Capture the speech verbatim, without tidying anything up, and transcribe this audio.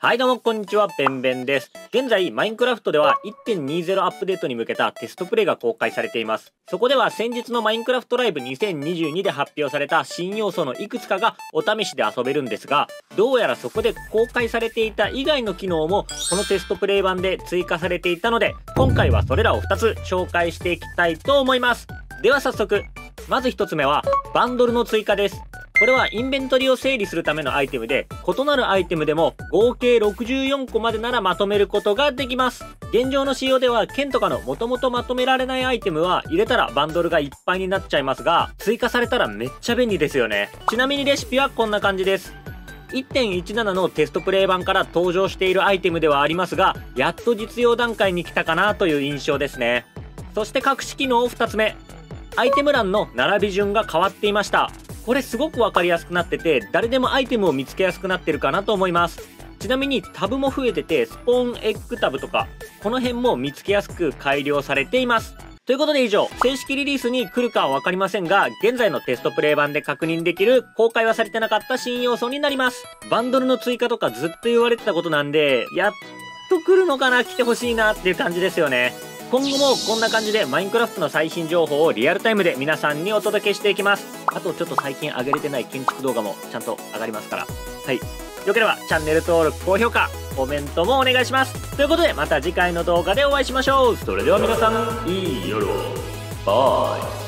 はいどうもこんにちは、ベンベンです。現在マインクラフトでは いってんにじゅう アップデートに向けたテストプレイが公開されています。そこでは先日のマインクラフトライブにせんにじゅうにで発表された新要素のいくつかがお試しで遊べるんですが、どうやらそこで公開されていた以外の機能もこのテストプレイ版で追加されていたので、今回はそれらをふたつ紹介していきたいと思います。では早速、まずひとつめはバンドルの追加です。これはインベントリを整理するためのアイテムで、異なるアイテムでも合計ろくじゅうよんこまでならまとめることができます。現状の仕様では剣とかのもともとまとめられないアイテムは入れたらバンドルがいっぱいになっちゃいますが、追加されたらめっちゃ便利ですよね。ちなみにレシピはこんな感じです。いってんじゅうなな のテストプレイ版から登場しているアイテムではありますが、やっと実用段階に来たかなという印象ですね。そして隠し機能ふたつめ、アイテム欄の並び順が変わっていました。これすごく分かりやすくなってて、誰でもアイテムを見つけやすくなってるかなと思います。ちなみにタブも増えてて、スポーンエッグタブとかこの辺も見つけやすく改良されています。ということで以上、正式リリースに来るかは分かりませんが、現在のテストプレイ版で確認できる公開はされてなかった新要素になります。バンドルの追加とかずっと言われてたことなんで、やっと来るのかな、来てほしいなっていう感じですよね。今後もこんな感じでマインクラフトの最新情報をリアルタイムで皆さんにお届けしていきます。あとちょっと最近上げれてない建築動画もちゃんと上がりますから、はい、よければチャンネル登録、高評価、コメントもお願いします。ということでまた次回の動画でお会いしましょう。それでは皆さん、いい夜を。バイ。